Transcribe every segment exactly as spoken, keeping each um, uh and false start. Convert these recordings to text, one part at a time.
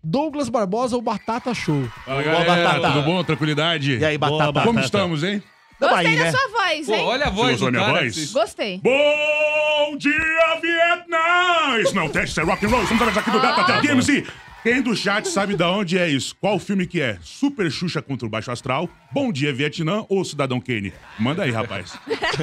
Douglas Barbosa ou Batata Show? Fala, galera, Batata. Tudo bom? Tranquilidade? E aí, Batata? Boa, Como estamos, hein? Gostei aí, da né? sua voz, Pô, hein? olha a voz Você do gostou da minha cara. voz? Gostei. Bom dia, Vietnã! Isso não é um teste, isso é rock and roll. Estamos aqui do Data Tela D M C. Quem do chat sabe de onde é isso? Qual filme que é? Super Xuxa contra o Baixo Astral, Bom Dia Vietnã ou Cidadão Kane? Manda aí, rapaz.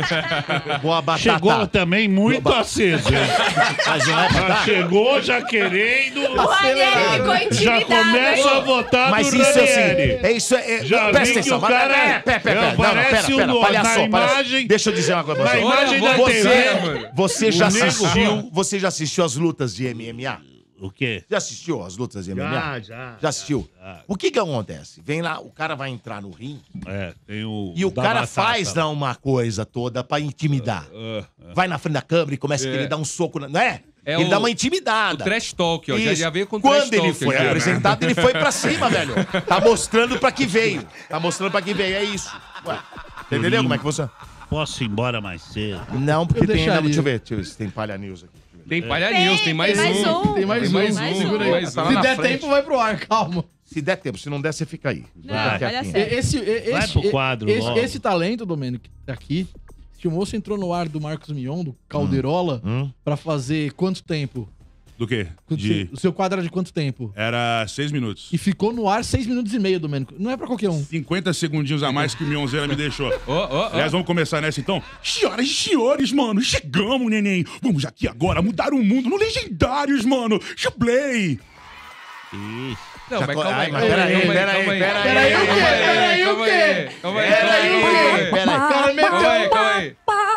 Boa, Batata. Chegou também muito aceso, hein? Mas não é Já Batata? chegou já querendo. O Ranieri ficou Já intimidado, começa hein? a votar Mas no isso é o Ranieri. seguinte, é isso, é... Já presta vi que atenção, o cara pera, pera, pera, pera, é, não, não, pera, parece pera, o- palhaço, na palhaço. imagem- Deixa eu dizer uma coisa pra Na você. imagem da Você, T V, mano. você já O nego- assistiu, você já assistiu as lutas de M M A? O quê? Já assistiu as lutas de M M A? Já, já. Já assistiu? O que que acontece? Vem lá, o cara vai entrar no ringue É, tem o. e o da cara batata. faz lá uma coisa toda pra intimidar. Ah, ah. Vai na frente da câmera e começa a É. querer dar um soco, na- não é? É ele o- dá uma O intimidada. trash talk, ó. Já, Isso. já veio com o Quando trash talk. ele foi já, né? apresentado, ele foi pra cima, velho. Tá mostrando pra que veio. Tá mostrando pra que veio, é isso. Ué, você entendeu como é que funciona? Posso ir embora mais cedo? Não, porque Eu tem ainda... deixaria. Deixa eu ver, deixa eu ver se tem palha news aqui. Tem Palha News, tem mais tem mais um. um. Tem mais Tem um. mais Mais um. um. Tem mais Tá um. lá Se na der frente. tempo, vai pro ar, calma. Se der tempo, se não der, você fica aí. Não, Vai olha quietinho. sério. Esse, esse, Vai pro quadro esse, logo. esse talento, Domênico, que tá aqui, se o moço entrou no ar do Marcos Mion, do Calderola, Hum? pra fazer quanto tempo? Do quê? Quanto De... se- O seu quadro era de quanto tempo? Era seis minutos. E ficou no ar seis minutos e meio, Domênico. Não é pra qualquer um. cinquenta segundinhos a mais que o Mionzeira me deixou. Ó, ó, ó. Aliás, vamos começar nessa então? Senhoras e senhores, mano, chegamos, neném. Vamos aqui agora mudar o mundo no Legendários, mano. Chublei. Isso. Não, Já mas co- calma Ai, aí. mas peraí, calma peraí, calma peraí, Peraí, o quê? Peraí, o calma quê? aí, Calma aí, Peraí, calma aí. peraí. O cara meteu Calma aí, calma aí.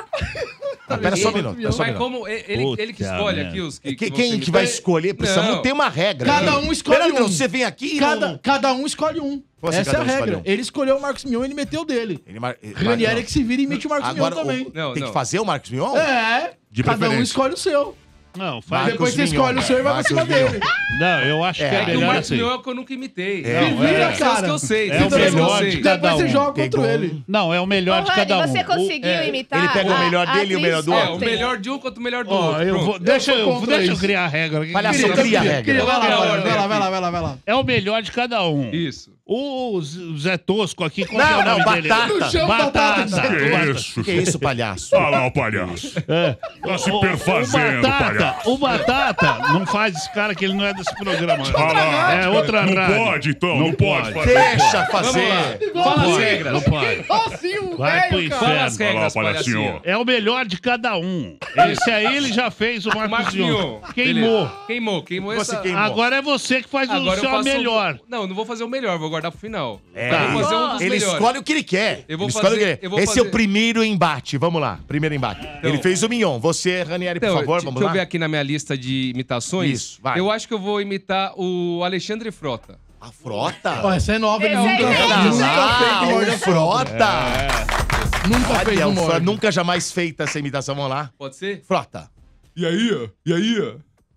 Ah, pera só um minuto, pera só um Mas minuto. como ele, Puta ele que escolhe merda. aqui os que, Que- vão Quem ser que vai imitados? escolher? Precisamos Não. ter uma regra. Cada aqui. um escolhe Pera, um. não, você vem aqui e Cada, não... cada um escolhe um. Como assim, Essa é cada a um escolhe regra. um? Ele escolheu o Marcos Mion e ele meteu o dele. Ele mar... Ranieri não. é que se vira e imite o Marcos Agora, Mion também. o- Não, tem não. que fazer o Marcos Mion? É. De Cada um preferência. escolhe o seu. Não, faz. Marcos Depois você Mion, escolhe o seu e vai pra Marcos cima Mion. dele. Não, eu acho É, que é é O melhor Marcos assim. Mion é o que eu nunca imitei. É, Não, vira, é, cara. os que eu sei. É tem o dois que eu melhor sei. de cada Depois você um. joga contra Pegou ele. Não, é o melhor de Ô, cada Rani, um. você conseguiu é, imitar ele pega o a- melhor a dele e o melhor do atriz É, o ontem? melhor de um contra o melhor do Ó, outro. eu vou, Pronto. deixa, Eu eu, sou contra deixa eu isso. criar a regra. aqui. Palhaço, Querido, cria a regra. Queria, vai lá, Vai lá, vai lá, vai vai lá. lá, vai lá, vai lá, vai lá. É o melhor de cada um. Isso. O Z- Zé Tosco aqui, qual Não, que é o não, nome dele? Batata. Não chama Batata. Batata. Que isso? Que isso, palhaço? Olha lá o palhaço. É. Tá se O- o- perfazendo, o Batata, palhaço. o Batata não faz esse cara que ele não é desse programa. Olha lá. É outra Não rádio. pode, então. Não, pode fazer. Deixa fazer. Fala as Pode, regras. não pode. Igualzinho, Vai pro velho, cara. Fala as inferno. regras, Olha lá, palhacinho. palhacinho. É o melhor de cada um. Esse aí ele já fez o O Marcos Marcos Mion. Mion. Queimou. Beleza. Queimou, queimou Você essa... queimou. Agora é você que faz Agora o eu seu faço melhor. Um... Não, não vou fazer o melhor, vou guardar pro final. É. Eu vou fazer um dos Ele melhores. escolhe o que ele quer. Eu vou ele escolhe fazer- o que ele eu quer. vou Esse é fazer- o primeiro embate. Vamos lá. Primeiro embate. ele fez o Mignon. Você, Ranieri, por Então, favor, deixa vamos eu lá. ver aqui na minha lista de imitações. Isso, vai. Eu acho que eu vou imitar o Alexandre Frota. A frota? Ó, essa é nova, ele Esse nunca, aí, nunca esse fez Ah, humor o da frota. Nunca fez Olha, o humor. Frota, nunca jamais feita essa imitação. Vamos lá. Pode ser? Frota. E aí? E aí?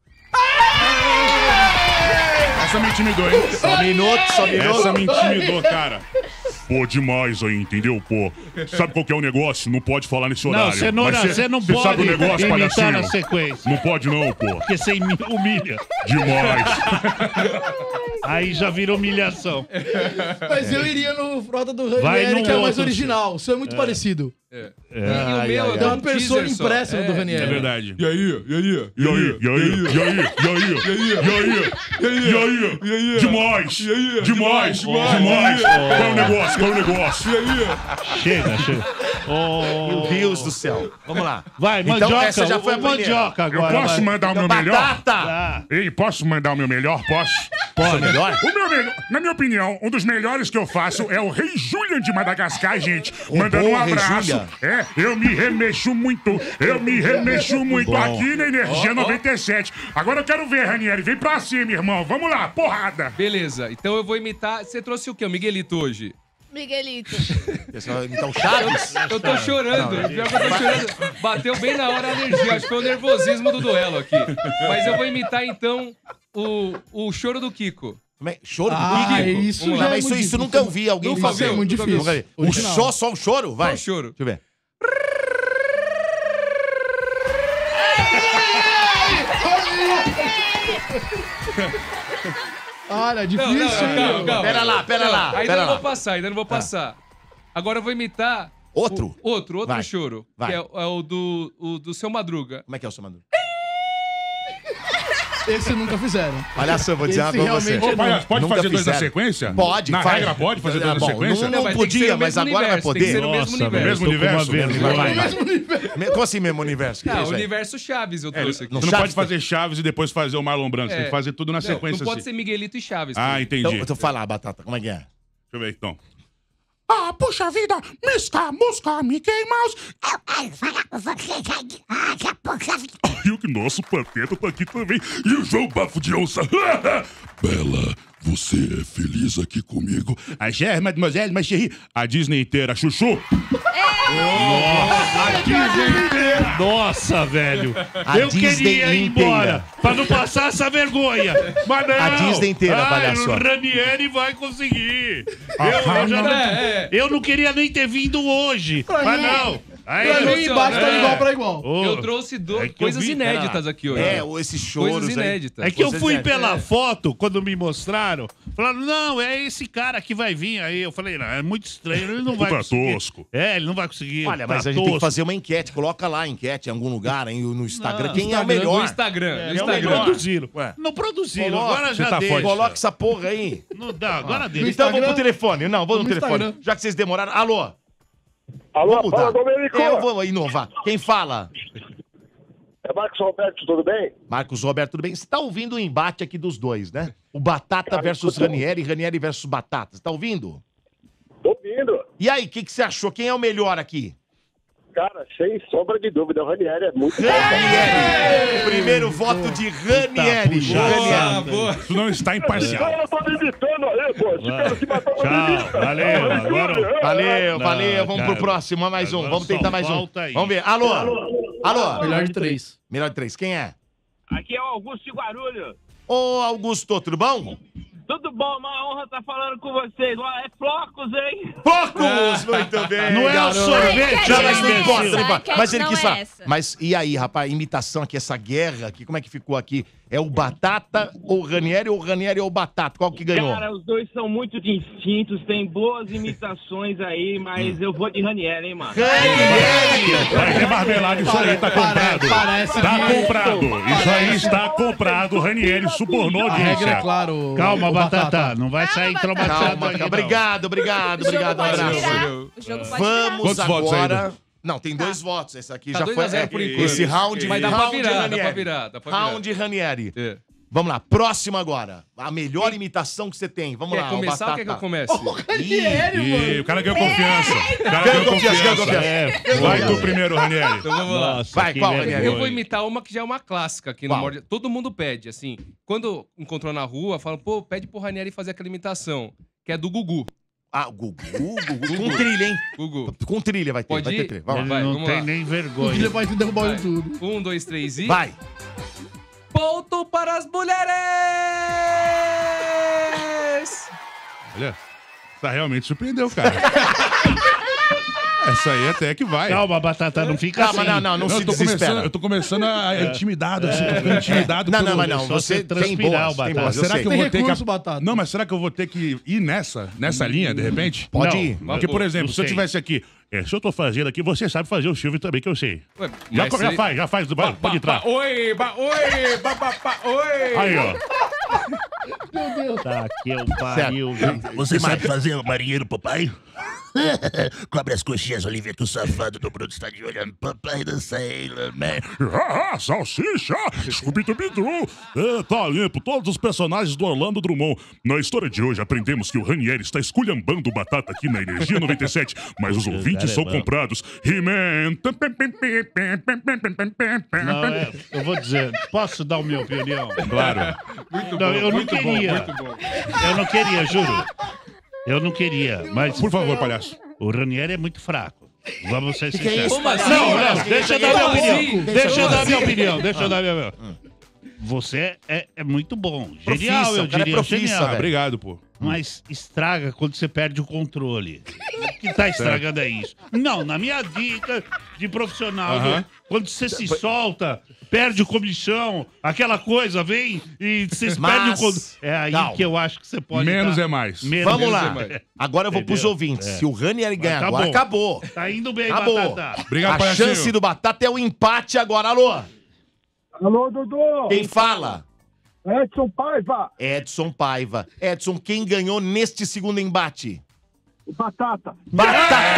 Essa me intimidou, hein? Só um minuto, só um minuto. Essa me intimidou, cara. Pô, demais aí, entendeu? Pô, sabe qual que é o negócio? Não pode falar nesse horário. Não, você não, Mas cê- você não cê pode sabe o negócio, imitar palhacinho? na sequência. Não pode não, pô. Porque você imi- humilha. Demais. Aí já vira humilhação. Mas eu iria no Frota do Vai Ranieri, no que é mais outro, original. O seu é muito parecido. É. É. E, e o Ai, meu, ai, eu ai. dou Tem um uma persona teaser só. impressa do É. Ranieri. É verdade. E aí? E aí? E aí? E aí? E aí? E aí? E aí? E aí? E aí? E aí? Demais. E aí? Demais. Demais. Demais. E aí? Qual é o negócio? Qual é o negócio? E aí? Chega, chega. Meu Oh. Deus do céu. Vamos lá. Vai, Então, mandioca. essa já foi a o primeira. mandioca Eu agora. posso vai. mandar o meu melhor? Batata. Ah, Ei, posso mandar o meu melhor? Posso? Pode. Melhor? O meu melhor, na minha opinião, um dos melhores que eu faço é o Rei Julian de Madagascar, gente. O Mandando bom um Rei abraço. Julian. É, eu me remexo muito, eu me remexo muito Bom. aqui na Energia noventa e sete. Agora eu quero ver, Ranieri, vem pra cima, irmão. Vamos lá, porrada. Beleza, então eu vou imitar... Você trouxe o quê? O Miguelito hoje? Miguelito. Então, Chaves? Eu tô chorando. Pior que eu tô chorando. Bateu bem na hora a alergia. Acho que foi o nervosismo do duelo aqui. Mas eu vou imitar, então, o, o choro do Kiko. Como é? Choro do Ah, Kiko? isso Vamos já lá. é Mas isso, muito isso difícil. nunca ouvi alguém Nunca fazer. viu? É muito Nunca difícil. Nunca vi. O Original. chó, só o choro? Vai. Só o choro. Deixa eu ver. Olha, difícil, Não, não, hein? calma, meu? calma. Pera lá, pera lá, Ainda pera não lá. vou passar, ainda não vou passar. Agora eu vou imitar... Outro? o- outro, outro Vai. choro. Vai. Que é, é o, do, o do Seu Madruga. Como é que é o seu Madruga? Esse nunca fizeram. Olha só, eu vou dizer uma Esse coisa pra você. realmente Ô, palhaço, pode Nunca fazer dois na fizeram. sequência? Pode, Na faz. regra pode fazer dois na Bom, sequência? Não, não Mas tem que ser podia, no mas mesmo agora vai universo, tem que ser poder. no mesmo Nossa, universo. Mesmo universo? Mesmo Vai, universo. vai, vai. Me- Como assim mesmo universo? Que é Ah, isso o aí? universo Chaves eu É, trouxe aqui. Você não Chaves pode fazer Chaves e depois fazer o Marlon Brando. Você É. tem que fazer tudo na Não, sequência. não pode assim. ser Miguelito e Chaves. Ah, pô. entendi. Então, então fala, Batata, como é que é? Deixa eu ver então. Ah, puxa vida, misca, musca, Mickey Mouse. Eu quero falar com vocês aí. Ah, já puxa vida. E o nosso Pateta tá aqui também. E o João Bafo de Onça. Bela, você é feliz aqui comigo? A Cher, mademoiselle, ma chérie. A Disney inteira, chuchu. Nossa, velho. A eu Disney queria ir inteira. embora pra não passar essa vergonha. Mas não. A Disney inteira, ah, palhaço. O Ranieri vai conseguir. Ah, Eu, eu, já não, É, é. eu não queria nem ter vindo hoje. Mas não. Aí, Pra mim, eu- embaixo tá é. igual pra igual. Ô, Eu trouxe do- é que eu coisas vi- inéditas aqui hoje. É, ou esses choros Coisas aí. inéditas. É que eu Vocês fui é- pela é. foto, quando me mostraram, falaram, não, é esse cara que vai vir aí. Eu falei, não, é muito estranho, ele não vai Tá conseguir. tosco. É, ele não vai conseguir. Olha, tá mas a gente tem que tosco. fazer uma enquete. Coloca lá a enquete em algum lugar, aí no Instagram. Não, Quem é o No melhor? Instagram. no É, não Instagram. produziram. Ué. Não produziram, Coloca. agora Você já tá deixa. forte. Coloca essa porra aí. Não dá, agora deixa. Então vou Instagram? pro telefone. Não, vou no No telefone. Instagram. Já que vocês demoraram. Alô? Alô, Vamos fala, mudar. Domenico. É, eu vou inovar. Quem fala? É Marcos Roberto, tudo bem? Marcos Roberto, tudo bem? Você tá ouvindo o embate aqui dos dois, né? O Batata versus Ranieri, Ranieri versus Batata. Você tá ouvindo? Tô ouvindo. E aí, o que, que você achou? Quem é o melhor aqui? Cara, sem sombra de dúvida, o Ranieri é muito bom. Ranieri! Primeiro voto de Ranieri. Boa, Ranieri. boa. Isso não está imparcial. Cara, tá me imitando aí, pô. Esse cara se matou pra me Tchau, valeu. Agora. Valeu, Não, valeu. Vamos pro cara, próximo, mais um. agora Vamos só tentar mais um. falta aí. Vamos ver. Alô? Alô? Melhor de três. Melhor de três. Quem é? Aqui é o Augusto de Guarulhos. Ô, Augusto, tudo bom? Tudo bom? Uma honra estar falando com vocês. Ó, é Flocos, hein? Flocos! Muito bem, Não é o garoto. sorvete, Já, é mas não imbecil. importa, não A importa. enquete Mas ele não quis é falar. essa. Mas e aí, rapaz, imitação aqui, essa guerra aqui, como é que ficou aqui? É o Batata ou o Ranieri ou o Ranieri ou o Batata? Qual que ganhou? Cara, os dois são muito distintos, tem boas imitações aí, mas eu vou de Ranieri, hein, mano? Ranieri! Vai remarmelado, isso aí tá comprado. Parece Tá que- comprado. Isso aí está comprado. Ranieri subornou a A regra é audiência. claro. Calma, o Batata. Não vai sair Calma, traumatizado Calma, aqui, calma. não. Obrigado, obrigado, O jogo obrigado. Um pode abraço. virar. O jogo pode Vamos Quantos votos agora. ainda? Não, tem dois votos. Esse aqui Tá já dois foi. a zero é, por enquanto. Esse round. Mas dá pra round virar, dá Ranieri. pra virar, dá pra virar. Round Ranieri. É. Vamos lá, próximo agora. A melhor imitação que você tem. Vamos Quer lá, começar o ou quer que eu comece? Ranieri, Ih, mano. o cara ganhou confiança. O cara Ganhou ganhou confiança, ganhou confiança. É, Vai tu primeiro, Ranieri. Então vamos lá. Nossa, Vai, que qual, vergonha. Ranieri? Eu vou imitar uma que já é uma clássica aqui no Qual? Morde. Todo mundo pede, assim. Quando encontrou na rua, falam, pô, pede pro Ranieri fazer aquela imitação, que é do Gugu. Ah, o Gugu, Gugu. Com trilha, hein? Gugu. Com trilha vai ter. Pode vai ter ir? trilha. Vamos Ele lá. Vai, não vamos tem lá. nem Ele vergonha. vai derrubar Vai. tudo. Um, dois, três e... Vai. Ponto para as mulheres! Olha, tá realmente surpreendeu, cara. Essa aí até que vai. Calma, Batata, não fica Calma, assim. não, não, não eu se tô começando, desespera. eu tô começando a intimidado, assim, tô ficando intimidado. Não, pelo- não, mas não. Só Você você tem transpirar boas, o tem Batata. boas, eu Será sei. que eu Tem vou ter recurso, que... Batata. Não, mas será que eu vou ter que ir nessa, nessa linha, de repente? Pode Não, ir. Porque, por eu- exemplo, não se eu sei. tivesse aqui, é, se eu tô fazendo aqui, você sabe fazer o Silvio também, que eu sei. Ué, Já, mas já se- faz, já faz, vai, pode entrar. Ba- Oi, ba- oi, ba- ba- ba- oi. Aí, ó. Tá, que eu pariu, gente. Você sabe fazer o marinheiro papai? Cobre as coxinhas, Olivia, que o safado do Bruno está de olho. Papai do Sailor Man. Ah, salsicha! Scooby-Doo! É, tá limpo, todos os personagens do Orlando Drummond. Na história de hoje, aprendemos que o Ranieri está esculhambando o Batata aqui na Energia noventa e sete, mas os ouvintes são comprados. He-Man! Não, é, eu vou dizer, posso dar a minha opinião? Claro. Muito Não, bom, eu não muito queria. bom, muito bom. Eu não queria, juro. Eu não queria, mas Por favor, palhaço. o Ranieri é muito fraco. Vamos ser sinceros. Como assim? Não, não, deixa eu dar minha Como opinião. assim? Deixa eu dar minha assim? opinião, deixa eu dar minha opinião. Você é, é muito bom. Genial, Profissa, eu o cara é diria. profissa, Genial. velho. Obrigado, pô. mas estraga quando você perde o controle. O que tá estragando é isso. Não, na minha dica de profissional, Aham. viu? Quando você se solta, perde o comichão, aquela coisa vem e vocês Mas- perdem o controle. É aí Calma. que eu acho que você pode Menos dar- é mais. Menos Vamos é lá. mais. Agora eu vou pros Entendeu? ouvintes. É. Se o Ranieri ganhar Acabou. agora, acabou. Tá indo bem, Acabou. Batata. Obrigado, A palhacinho. chance do Batata é o empate agora. Alô? Alô, Dudu! Quem fala? Edson Paiva! Edson Paiva. Edson, quem ganhou neste segundo embate? O Batata! Batata!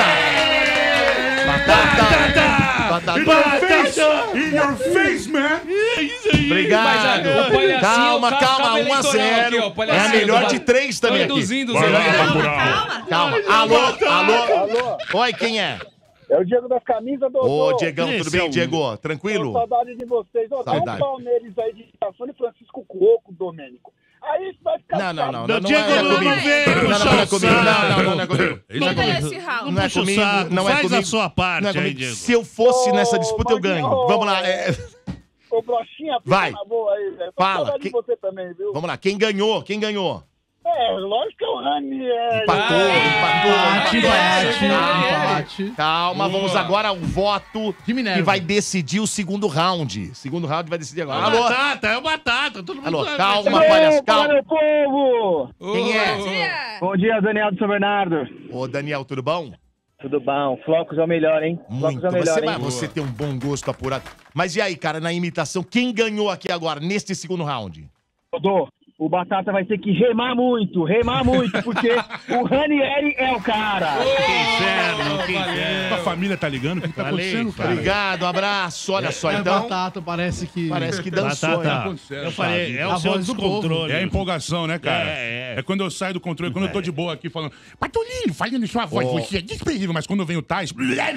Batata! Batata! Batata! In your face, man! Obrigado. Mas, ah, o palhacinho Calma, tá- calma, tava um a eleitoral zero. aqui, ó, o É a palhacinho melhor do de Ba- três também Tô aqui. induzindo os Vai lá, eleitores. Bacurau. Calma. Alô, alô. Oi, quem é? É o Diego das camisas, Dodô! Ô, Diegão, Esse tudo bem, é o- Diego? Tranquilo? Saudade de vocês. Ó, dá um Saudade. pau neles aí de Safone Francisco Cuoco, Domênico. Aí isso vai ficar... Não, não, não. Não, Não, não Diego, é não, comigo. não vem Não, não, não é puxar o comigo. Não, saco. não, não, não é comigo. Ele Quem já ganha começou. esse round? Não é puxa o comigo, saco. não é Faz comigo. a sua parte Não é aí, comigo. Diego. Se eu fosse Ô, nessa disputa, eu ganho. Maguinho, Vamos lá. é, Ô, Brochinha, fica Vai. na boa aí, velho. Tô Fala, com saudade que- de você também, viu? Vamos lá. Quem ganhou? Quem ganhou? É, lógico que é o Ranieri. Empatou, empatou. Empate, empate, Ranieri. empate. Calma, vamos agora ao voto Que Minerva. que vai decidir o segundo round. Segundo round vai decidir agora. É o Alô? Batata, é o Batata. Todo mundo Alô, sabe. calma, Ei, palhaço, fala, calma. meu povo! Quem é? Ô, ô, ô. Dia. Bom dia, Daniel do São Bernardo. Ô, Daniel, tudo bom? Tudo bom. Flocos é o melhor, hein? Muito. Flocos é o melhor, Você, hein? mas você tem um bom gosto apurado. Mas e aí, cara, na imitação, quem ganhou aqui agora, neste segundo round? Dodô, o Batata vai ter que remar muito, remar muito, porque o Ranieri é o cara. Que inferno, que valeu. inferno. A família tá ligando? O que tá Falei, acontecendo, cara? Obrigado, abraço. Olha só, É então. Batata, parece que... Parece que dançou, Batata, hein? eu falei, é A o seu voz do descontrole. É a empolgação, né, cara? É, é. É quando eu saio do controle, quando eu tô de boa aqui falando, Patolino, falando sua voz, Oh. você é desprezível, mas quando vem o Tais.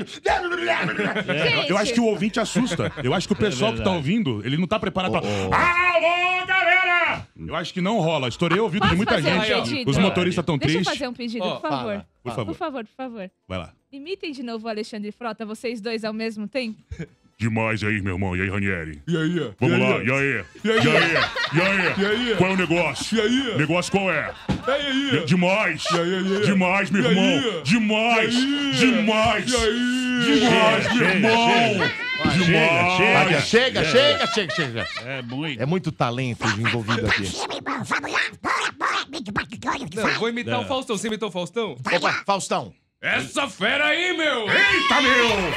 Eu acho que o ouvinte assusta. Eu acho que o pessoal que tá verdade. ouvindo, ele não tá preparado pra. Oh, oh. Alô, galera! Eu acho que não rola. Estourei o ouvido de Posso muita fazer um gente. pedido? Os motoristas tão Deixa eu tristes. fazer um pedido, Ó, por favor. fala. Por favor, Por favor, por favor. vai lá. Imitem de novo o Alexandre Frota, vocês dois ao mesmo tempo. Demais aí, meu irmão. E aí, Ranieri? E aí? Vamos e lá, aí? e aí? E aí? E aí? E aí? E aí? Qual é o negócio? E aí? Negócio qual é? E aí? Demais! E aí, e aí? Demais, meu E aí? irmão! Demais! E aí? Demais! E aí? Demais, meu Chega, irmão! Chega, Demais! Chega, chega, É. chega, chega, chega. É muito. É muito talento envolvido aqui. Vamos lá, bora, bora, vídeo batidor que Não, faz. vou imitar Não. o Faustão. Você imitou o Faustão? Opa, Faustão. Essa fera aí, meu! Eita, meu!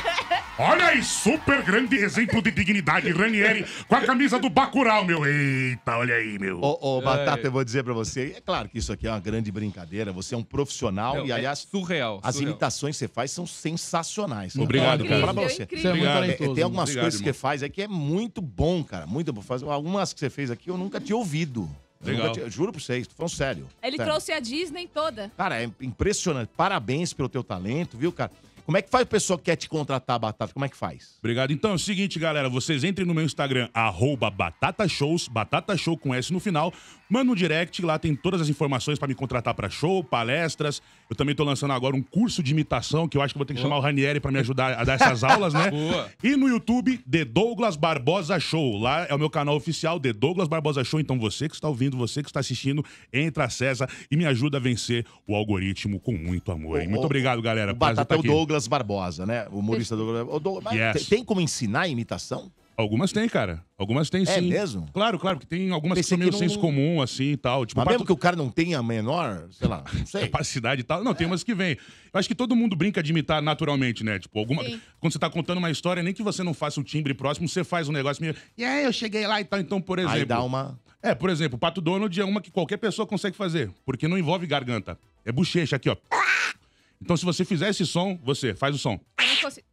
Olha aí, super grande exemplo de dignidade, Ranieri, com a camisa do Bacurau, meu. Eita, olha aí, meu. Ô, ô, Batata, É. eu vou dizer pra você, é claro que isso aqui é uma grande brincadeira, você é um profissional Não, e, é aliás, surreal. as surreal. imitações que você faz são sensacionais. Obrigado, Olha, cara. vou falar pra Incrível, você. incrível. Você é muito Obrigado. É, talentoso. tem algumas Obrigado, coisas que irmão. você faz aí que é muito bom, cara. Muito bom. Faz- Algumas que você fez aqui eu nunca tinha ouvido. Eu Legal. nunca tinha- juro pra vocês, tô falando sério. Ele Sério. trouxe a Disney toda. Cara, é impressionante. Parabéns pelo teu talento, viu, cara? Como é que faz o pessoal que quer te contratar, Batata? Como é que faz? Obrigado. Então é o seguinte, galera. Vocês entrem no meu Instagram, arroba Batata Shows, Batata Show com S no final. Manda um direct, lá tem todas as informações pra me contratar pra show, palestras. Eu também tô lançando agora um curso de imitação, que eu acho que vou ter que chamar o Ranieri pra me ajudar a dar essas aulas, né? Boa. E no YouTube, The Douglas Barbosa Show. Lá é o meu canal oficial, The Douglas Barbosa Show. Então você que está ouvindo, você que está assistindo, entra, acessa e me ajuda a vencer o algoritmo com muito amor. hein? O- Muito o- obrigado, galera. O Prazer Batata é tá o aqui. Douglas Barbosa, né? O humorista Douglas. O Douglas- mas Yes. tem, tem como ensinar a imitação? Algumas tem, cara. Algumas tem, É sim. mesmo? Claro, claro, porque tem algumas Pensei que são meio que não- senso comum, assim, e tal. Tipo, Mas pra mesmo tu- que o cara não tenha a menor, sei lá, não sei. capacidade e tal. Não, tem umas que vem. Eu acho que todo mundo brinca de imitar naturalmente, né? Tipo, alguma... Sim. quando você tá contando uma história, nem que você não faça o timbre próximo, você faz um negócio meio... E aí, eu cheguei lá e tal. Então, por exemplo... Aí dá uma... É, por exemplo, o Pato Donald é uma que qualquer pessoa consegue fazer, porque não envolve garganta. É bochecha aqui, ó. Então, se você fizer esse som, você faz o som. Eu não fosse...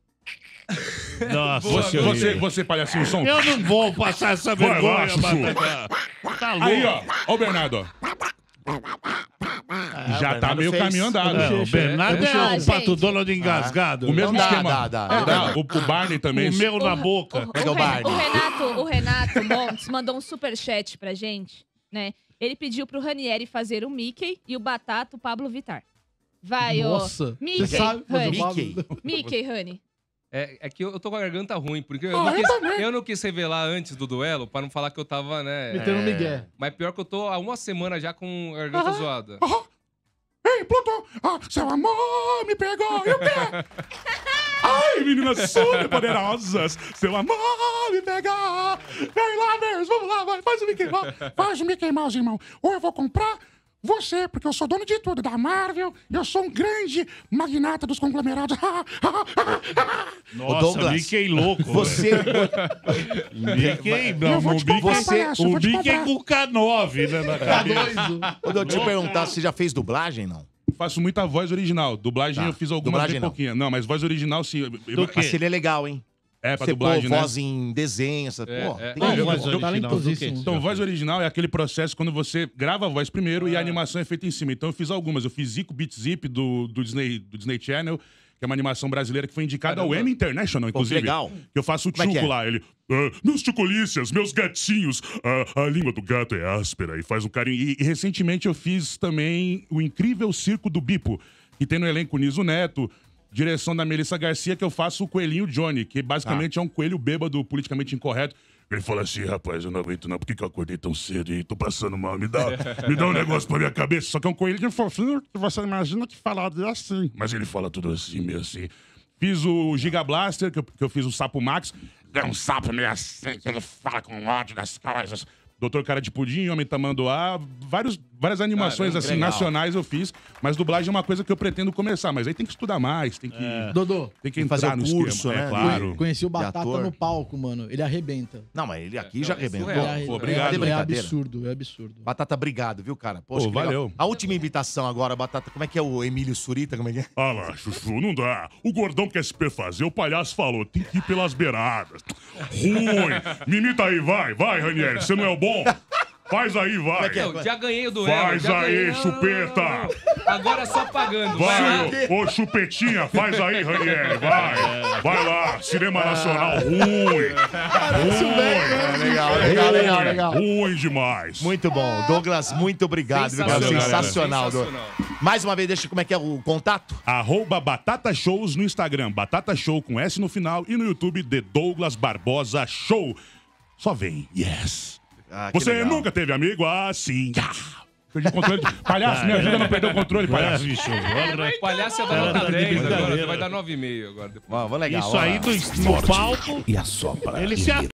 Nossa, Você, que você, horrível. você palhacinho, o som. Eu não vou passar essa Vai lá, vergonha, Chuchu. Batata. Tá louco. Aí, ó. Ó o Bernardo, ó. Ah, Já o tá Bernardo meio fez. caminho andado. É, o Bochecha, Bernardo é, é, é um bochecha. pato Donald engasgado. O mesmo Não dá, esquema. dá, dá, É, dá. dá. O, o Barney também. O meu na boca. Pega o Ren- Barney. o Renato, o Renato Montes mandou um superchat pra gente, né? Ele pediu pro Ranieri fazer o Mickey e o Batata o Pablo Vittar. Vai, ô. Nossa, Mickey, você sabe fazer Honey. o Mickey. Pablo- Mickey, Honey. É, é que eu, eu tô com a garganta ruim, porque eu, Ah, não eu quis, também. eu não quis revelar antes do duelo, pra não falar que eu tava, né... Metendo é, migué. Mas pior que eu tô há uma semana já com a garganta Ah. zoada. Ei, Plutão! Ah, seu amor me pegou! E o quê? Ai, meninas super poderosas! Seu amor me pegou! Vem lá, Mers, vamos lá, vai, faz o Mickey Mouse! Faz o Mickey Mouse, irmão! Ou eu vou comprar você, porque eu sou dono de tudo, da Marvel, eu sou um grande magnata dos conglomerados. Nossa, Douglas, Mickey louco. Você. Mickey, Eu não, vou o te comprar, Mickey, palhaço, eu o vou te Mickey comprar. com K nove, né, na cabeça. Ô, eu te perguntar, você já fez dublagem, não? Faço muita voz original. Dublagem Tá. eu fiz algumas Dublagem bem não. pouquinha. Não, mas voz original sim. Do quê? Mas seria legal, hein? É, pra Você dublagem, pôr né? voz em desenho, essa... É, Pô, é. tem- Qual eu- voz eu- original do quê? Então, voz original é aquele processo quando você grava a voz primeiro e a animação é feita em cima. Então, eu fiz algumas. Eu fiz Zico Beat Zip do, do, Disney, do Disney Channel, que é uma animação brasileira que foi indicada ao Caramba. Emmy International, Pô, que inclusive. legal. Que eu faço o Como é que Tchuco é? lá. Ele, "Ah, meus tchucolícias, meus gatinhos, ah, a língua do gato é áspera e faz um carinho. E, e recentemente eu fiz também o Incrível Circo do Bipo, que tem no elenco Niso Neto, direção da Melissa Garcia, que eu faço o Coelhinho Johnny, que basicamente é um coelho bêbado, politicamente incorreto. Ele fala assim, rapaz, eu não aguento não, por que, que eu acordei tão cedo e tô passando mal? Me dá, me dá um negócio pra minha cabeça. Só que é um coelho fofinho, que você imagina que fala assim. Mas ele fala tudo assim, meio assim. Fiz o Giga Blaster, que eu, que eu fiz o Sapo Max. É um sapo meio assim, que ele fala com ódio das coisas. Doutor Cara de Pudim, Homem Tamanduá, vários, várias animações Caramba, assim, legal. nacionais eu fiz, mas dublagem é uma coisa que eu pretendo começar, mas aí tem que estudar mais, tem que, Dodô, tem que Tem que fazer entrar o no curso, esquema, né? é claro. conheci o Batata ator. no palco, mano. Ele arrebenta. Não, mas ele aqui É, já não, arrebentou. surreal. Ele arre- pô, obrigado. É, é Brincadeira. absurdo, é absurdo. Batata, obrigado, viu, cara? Poxa, Pô, que legal. valeu. A última imitação agora, Batata, como é que é o Emílio Surita? Como é que é? Ah lá, Chuchu, não dá. O gordão quer se perfazer, o palhaço falou, tem que ir pelas beiradas. Ruim. Me imita aí, vai, vai, Ranieri, você não é o bom? Faz aí, vai. Eu já ganhei o duelo. Faz já aí, ganhei. Não, não, chupeta. não, não. Agora é só pagando. Vai lá. Vai, ô, ô chupetinha, faz aí, Ranieri, vai. Vai lá, cinema nacional ruim. Ruim. Legal, legal, legal, Ruim, legal. Ruim demais. Muito bom. Douglas, muito obrigado, viu, cara? Sensacional, Sensacional. sensacional. Mais uma vez, deixa como é que é o contato. Arroba Batata Shows no Instagram, Batata Show com S no final e no YouTube, The Douglas Barbosa Show. Só vem, yes. Ah, que Você legal. nunca teve amigo assim. Ah, perdi o controle. Palhaço, me ajuda a não perder o controle, É, palhaço. bicho, bora. Palhaço ia dar Cara, nota tá de dez agora. brincadeira. Vai dar nove e meio agora. Depois. Vamos, legal. Isso aí vamos lá. do, no palco, E a sopra. ele se